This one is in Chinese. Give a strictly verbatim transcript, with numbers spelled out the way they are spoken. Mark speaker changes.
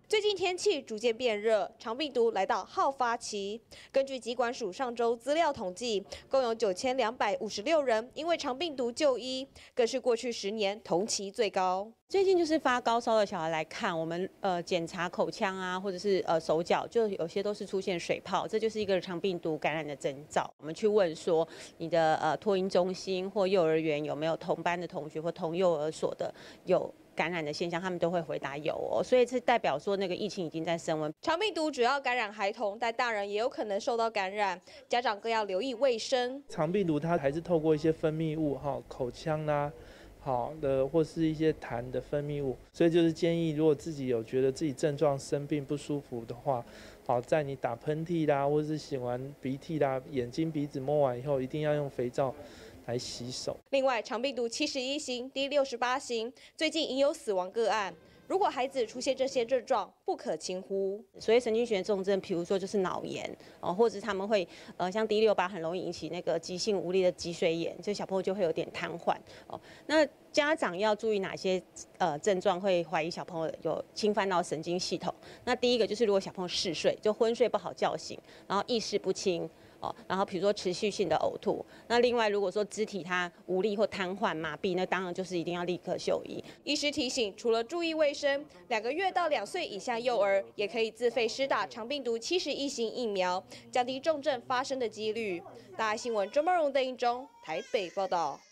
Speaker 1: 最近天气逐渐变热，肠病毒来到好发期。根据疾管署上周资料统计，共有九千两百五十六人因为肠病毒就医，更是过去十年同期最高。
Speaker 2: 最近就是发高烧的小孩来看，我们呃检查口腔啊，或者是呃手脚，就有些都是出现水泡，这就是一个肠病毒感染的征兆。我们去问说，你的呃托婴中心或幼儿园有没有同班的同学或同幼儿所的有感染的现象，他们都会回答有哦，所以这代表说那个疫情已经在升温。
Speaker 1: 肠病毒主要感染孩童，但大人也有可能受到感染，家长更要留意卫生。
Speaker 3: 肠病毒它还是透过一些分泌物哈，口腔啦、好的或是一些痰的分泌物，所以就是建议，如果自己有觉得自己症状生病不舒服的话，好，在你打喷嚏啦，或者是擤完鼻涕啦，眼睛鼻子摸完以后，一定要用肥皂来洗手。
Speaker 1: 另外，肠病毒七十一型、第六十八型最近已有死亡个案。如果孩子出现这些症状，不可轻忽。
Speaker 2: 所以神经学重症，比如说就是脑炎哦，或者是他们会呃像 D 六八很容易引起那个急性无力的脊髓炎，就小朋友就会有点瘫痪哦。那家长要注意哪些呃症状会怀疑小朋友有侵犯到神经系统？那第一个就是如果小朋友嗜睡，就昏睡不好觉醒，然后意识不清。哦，然后比如说持续性的呕吐，那另外如果说肢体它无力或瘫痪、麻痹，那当然就是一定要立刻就医。
Speaker 1: 医师提醒，除了注意卫生，两个月到两岁以下幼儿也可以自费施打肠病毒七十一型疫苗，降低重症发生的几率。大爱新闻周茂荣、邓英中台北报道。